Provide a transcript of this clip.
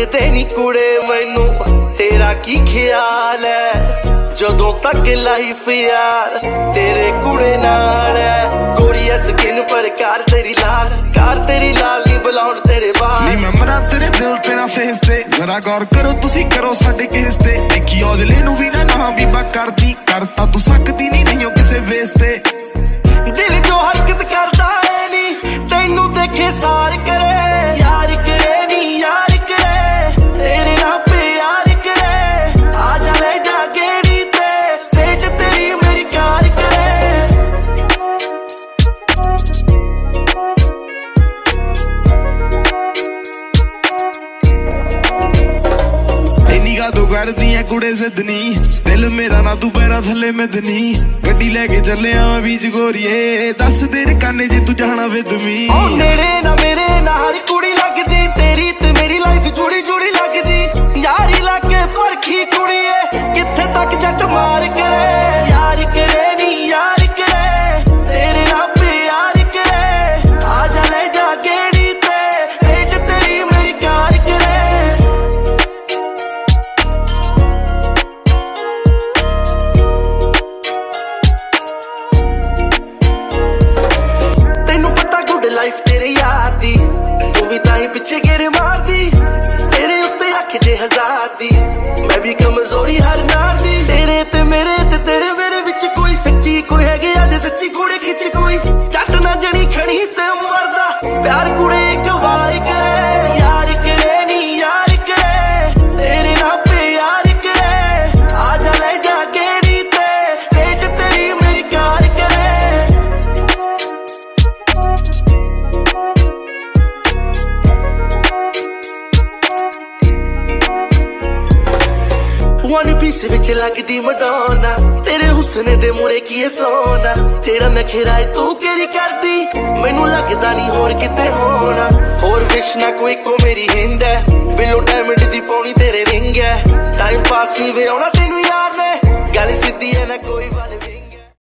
दसदे नी कुड़े मैनू तेरा की ख्याल है। जदों तक लाइफ यार तेरे कुड़े नाल है। गोरिया स्किन पर कार तेरी लाल नी बुलाउण तेरे बाल नी। मैं मरा तेरे दिल तेरा फेस ते जरा गौर करो तुसी करो साडे केस ते। देखी औदले नू भी ना बीबा करदी करता तू सकदी नहीं हो किसे वेस ते। दिल जो हरकत करदा है नी तैनू देखे सार करे यार करे नी यार करे तेरे नाल पे यार करे। आ जा ले जा गेड़ी ते वेट तेरी मेरी कार करे। तू करदी है कुड़े सिद्धनी दिल मेरा ना तू पैरा थले मिदनी। गड्डी लेके चले मैं बीच गोरिए दस देर काने जे तू जाना विद मी। नेड़े ना मेरे ना हर कुड़ी लगदी तेरी ते मेरी लाइफ जुड़ी जुड़ी लगदी। यारी लाके परखी कुड़ीए किथे तक जट मार करे यार करे नी यार करे तेरे नाल पे यार करे। आ जा ले जा गेड़ी ते वेट तेरी मेरी कार करे। लाइफ तेरे यार दी तू भी ताई पिछे गेड़े मार दी। तेरे उत्ते अख जे हजार दी मैं भी कमजोरी हर नार दी। तेरे ते मेरे विच कोई सच्ची कोई है अज सच्ची कुड़े खिची कोई जट ना जनी खड़ी ते मरदा प्यार कुड़े एक वार करे यार करे नी यार करे तेरे नाल पे यार करे। आ जा ले जा गेड़ी ते वेट तेरी मेरी कार करे। वन पीस विच लगदी मडोना तेरे हुस्न दे मुरे की सोना। जेड़ा नखेरा है तू केरी करदी मैनू लगदा नहीं होर किते होना। होर विश ना कोई को मेरी हिंद है बिलो डायमंड दी पौनी तेरे रिंग है। टाइम पास नहीं वे आउणा तेनू यार ने गल सीधी है ना कोई वाले।